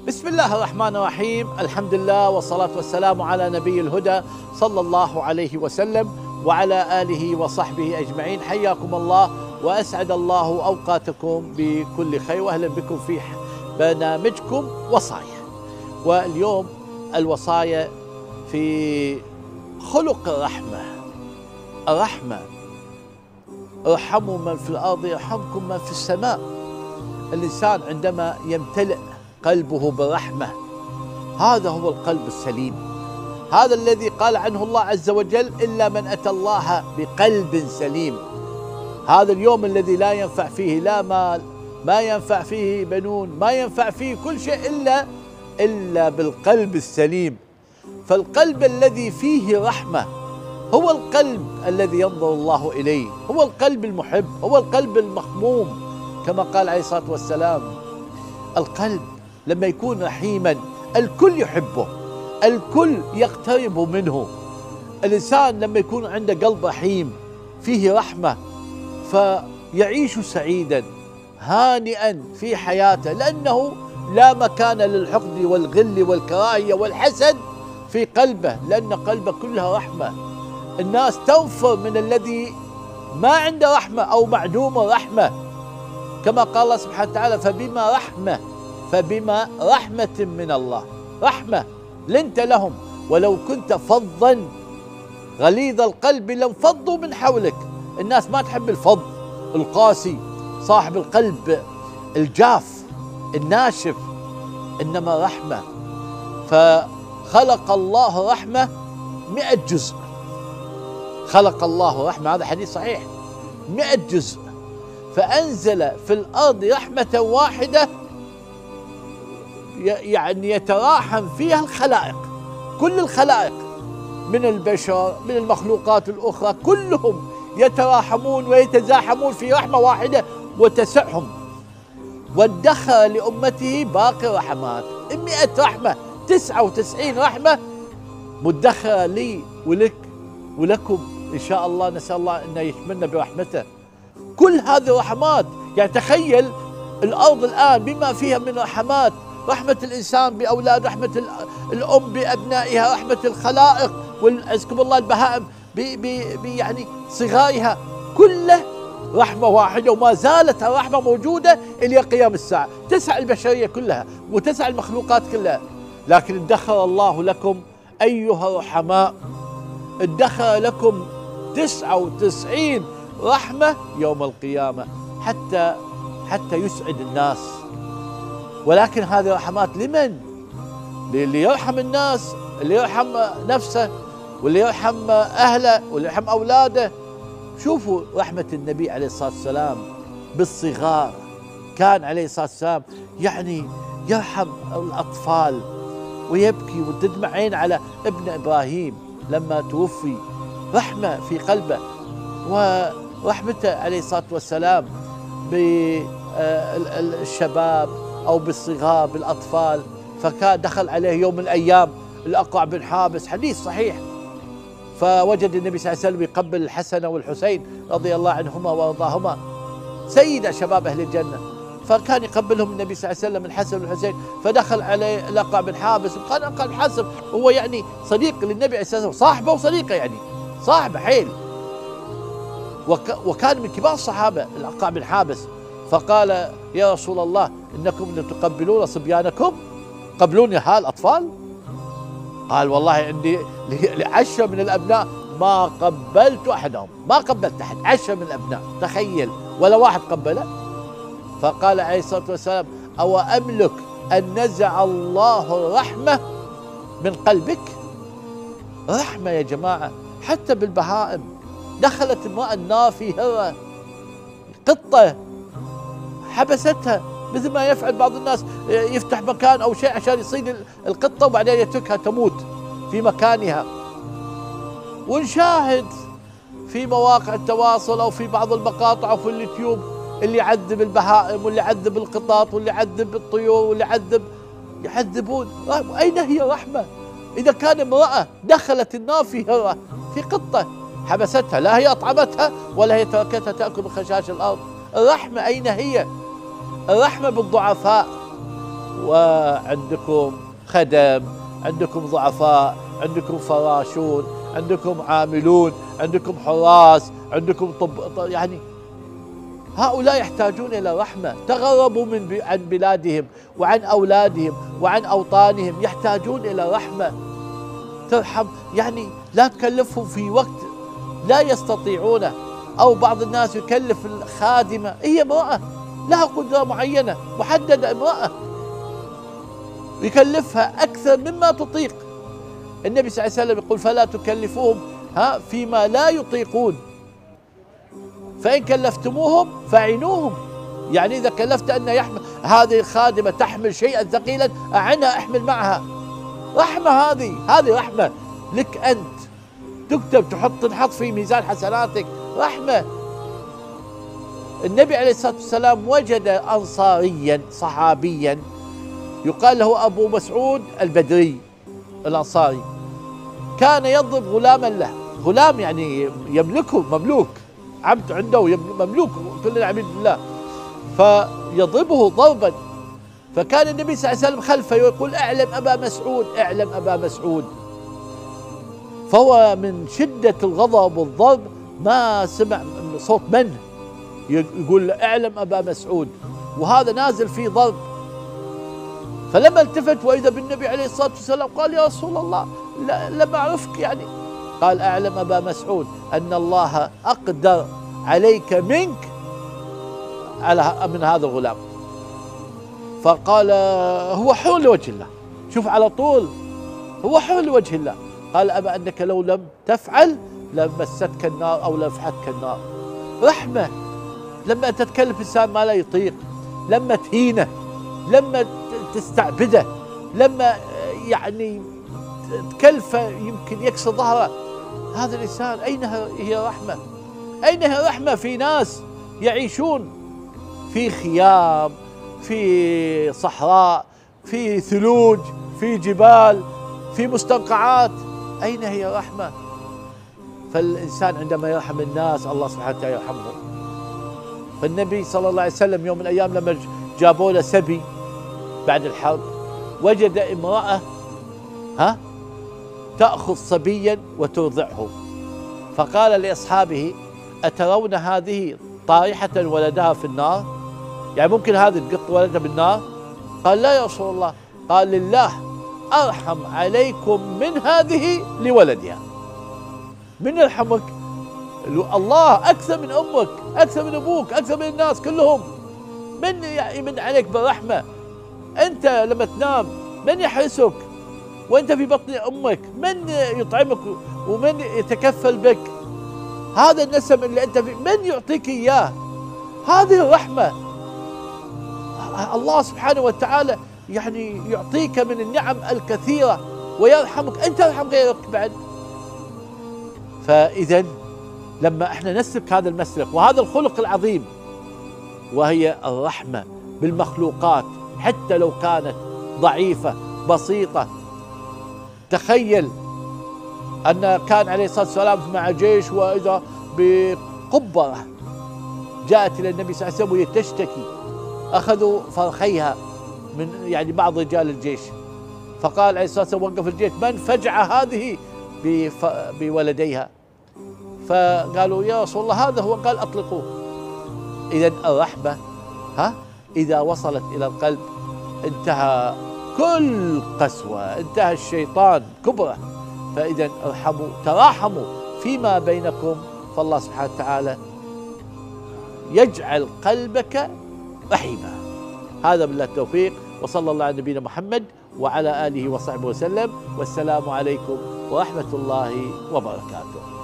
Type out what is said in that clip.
بسم الله الرحمن الرحيم. الحمد لله والصلاة والسلام على نبي الهدى صلى الله عليه وسلم وعلى آله وصحبه أجمعين. حياكم الله وأسعد الله أوقاتكم بكل خير، وأهلا بكم في برنامجكم وصايا. واليوم الوصايا في خلق الرحمة. الرحمة، ارحموا من في الأرض يرحمكم من في السماء. الإنسان عندما يمتلئ قلبه بالرحمة، هذا هو القلب السليم، هذا الذي قال عنه الله عز وجل: إلا من أتى الله بقلب سليم. هذا اليوم الذي لا ينفع فيه لا مال، ما ينفع فيه بنون، ما ينفع فيه كل شيء إلا بالقلب السليم. فالقلب الذي فيه رحمة هو القلب الذي ينظر الله إليه، هو القلب المحب، هو القلب المخموم، كما قال عليه الصلاة والسلام: القلب لما يكون رحيما الكل يحبه، الكل يقترب منه. الإنسان لما يكون عنده قلب رحيم فيه رحمة فيعيش سعيدا هانئا في حياته، لأنه لا مكان للحقد والغل والكراهية والحسد في قلبه، لأن قلبه كلها رحمة. الناس تنفر من الذي ما عنده رحمة أو معدوم الرحمة، كما قال الله سبحانه وتعالى: فبما رحمة من الله، رحمة لنت لهم ولو كنت فظا غليظ القلب لانفضوا من حولك. الناس ما تحب الفظ القاسي صاحب القلب الجاف الناشف، إنما رحمة. فخلق الله رحمة 100 جزء، خلق الله رحمة، هذا حديث صحيح، 100 جزء، فأنزل في الأرض رحمة واحدة يعني يتراحم فيها الخلائق، كل الخلائق من البشر من المخلوقات الأخرى كلهم يتراحمون ويتزاحمون في رحمة واحدة وتسعهم. وادخر لأمته باقي رحمات، 100 رحمة، 99 رحمة مدخرة لي ولك ولكم إن شاء الله. نسأل الله أن يشملنا برحمته. كل هذه رحمات، يعني تخيل الأرض الآن بما فيها من رحمات، رحمة الإنسان بأولاد، رحمة الأم بأبنائها، رحمة الخلائق وعزكم الله البهائم يعني صغارها، كله رحمة واحدة، وما زالت الرحمة موجودة إلى قيام الساعة، تسع البشرية كلها وتسع المخلوقات كلها. لكن ادخر الله لكم أيها الرحماء، ادخر لكم 99 رحمة يوم القيامة حتى يسعد الناس. ولكن هذه رحمات لمن؟ اللي يرحم الناس، اللي يرحم نفسه، واللي يرحم أهله، واللي يرحم أولاده. شوفوا رحمة النبي عليه الصلاة والسلام بالصغار، كان عليه الصلاة والسلام يعني يرحم الأطفال ويبكي وتدمع عين على ابن إبراهيم لما توفي، رحمة في قلبه. ورحمته عليه الصلاة والسلام بالشباب أو بالصغار بالأطفال. فكان دخل عليه يوم من الأيام الأقرع بن حابس، حديث صحيح، فوجد النبي صلى الله عليه وسلم يقبل الحسن والحسين رضي الله عنهما وارضاهما، سيد شباب أهل الجنة، فكان يقبلهم النبي صلى الله عليه وسلم الحسن والحسين. فدخل عليه الأقرع بن حابس، وكان الأقرع بن حابس هو يعني صديق للنبي عليه الصلاة والسلام، صاحبه وصديقه، يعني صاحبه حيل، وكان من كبار الصحابة الأقرع بن حابس. فقال: يا رسول الله إنكم لتقبلون صبيانكم، قبلوني هالأطفال؟ قال: والله عندي 10 من الأبناء ما قبلت أحدهم، ما قبلت أحد، 10 من الأبناء، تخيل، ولا واحد قبله. فقال عليه الصلاة والسلام: أو أملك أن نزع الله الرحمة من قلبك؟ رحمة يا جماعة حتى بالبهائم. دخلت امرأة النار في هرة، قطة حبستها، مثل ما يفعل بعض الناس، يفتح مكان أو شيء عشان يصيد القطة وبعدين يتركها تموت في مكانها. ونشاهد في مواقع التواصل أو في بعض المقاطع أو في اليوتيوب اللي يعذب البهائم واللي يعذب القطط واللي يعذب الطيور واللي يعذبون. أين هي رحمة؟ إذا كان امرأة دخلت النار في هرة في قطة حبستها، لا هي أطعمتها ولا هي تركتها تأكل من خشاش الأرض، الرحمة أين هي؟ الرحمة بالضعفاء وعندكم خدم، عندكم ضعفاء، عندكم فراشون، عندكم عاملون، عندكم حراس، عندكم يعني هؤلاء يحتاجون إلى رحمة. تغربوا عن بلادهم وعن أولادهم وعن أوطانهم، يحتاجون إلى رحمة ترحم. يعني لا تكلفهم في وقت لا يستطيعونه. أو بعض الناس يكلف الخادمة، هي امرأة لها قدرة معينة محددة، امرأة يكلفها أكثر مما تطيق. النبي صلى الله عليه وسلم يقول فلا تكلفوهم فيما لا يطيقون، فإن كلفتموهم فاعينوهم. يعني إذا كلفت أن يحمل هذه الخادمة تحمل شيئا ثقيلا، أعنها، احمل معها. رحمة، هذه رحمة لك أنت، تكتب تنحط في ميزان حسناتك، رحمة. النبي عليه الصلاة والسلام وجد أنصاريا صحابيا يقال له أبو مسعود البدري الأنصاري، كان يضرب غلاما له، غلام يعني يملكه، مملوك، عبد عنده مملوك، كلنا عبيد الله، فيضربه ضربا. فكان النبي صلى الله عليه وسلم خلفه يقول اعلم أبا مسعود، اعلم أبا مسعود. فهو من شدة الغضب والضرب ما سمع صوت من يقول اعلم أبا مسعود، وهذا نازل فيه ضرب. فلما التفت وإذا بالنبي عليه الصلاة والسلام قال يا رسول الله لم أعرفك، يعني قال اعلم أبا مسعود أن الله أقدر عليك منك من هذا الغلام. فقال هو حر لوجه الله، شوف على طول هو حر لوجه الله. قال أما أنك لو لم تفعل لمستك النار أو لفحتك النار. رحمة. لما تتكلف إنسان ما لا يطيق، لما تهينه، لما تستعبده، لما يعني تكلفه يمكن يكسر ظهره، هذا الإنسان أين هي رحمة؟ أين هي رحمة في ناس يعيشون في خيام، في صحراء، في ثلوج، في جبال، في مستنقعات؟ أين هي رحمة؟ فالإنسان عندما يرحم الناس الله سبحانه وتعالى يرحمهم. فالنبي صلى الله عليه وسلم يوم من الأيام لما جابوا له سبي بعد الحرب، وجد امرأة تأخذ صبيا وترضعه، فقال لأصحابه أترون هذه طارحة ولدها في النار؟ يعني ممكن هذه تقط ولدها بالنار؟ قال لا يا رسول الله. قال لله أرحم عليكم من هذه لولدها. من يرحمك؟ الله أكثر من أمك، أكثر من أبوك، أكثر من الناس كلهم. من يمن عليك بالرحمة؟ أنت لما تنام من يحرسك؟ وأنت في بطن أمك من يطعمك ومن يتكفل بك؟ هذا النسم اللي أنت فيه من يعطيك إياه؟ هذه الرحمة. الله سبحانه وتعالى يعني يعطيك من النعم الكثيرة ويرحمك، أنت ارحم غيرك بعد. فإذا لما احنا نسلك هذا المسلك وهذا الخلق العظيم وهي الرحمة بالمخلوقات حتى لو كانت ضعيفة بسيطة. تخيل أن كان عليه الصلاة والسلام مع جيش، وإذا بقبرة جاءت إلى النبي صلى الله عليه وسلم وهي تشتكي، أخذوا فرخيها من يعني بعض رجال الجيش، فقال عليه الصلاة والسلام وقف الجيش من فجع هذه بولديها؟ فقالوا يا رسول الله هذا هو، قال أطلقوه. إذا الرحمة إذا وصلت إلى القلب انتهى كل قسوة، انتهى الشيطان كبره. فإذا ارحموا، تراحموا فيما بينكم، فالله سبحانه وتعالى يجعل قلبك رحيما. هذا بالله التوفيق، وصلى الله على نبينا محمد وعلى آله وصحبه وسلم، والسلام عليكم ورحمة الله وبركاته.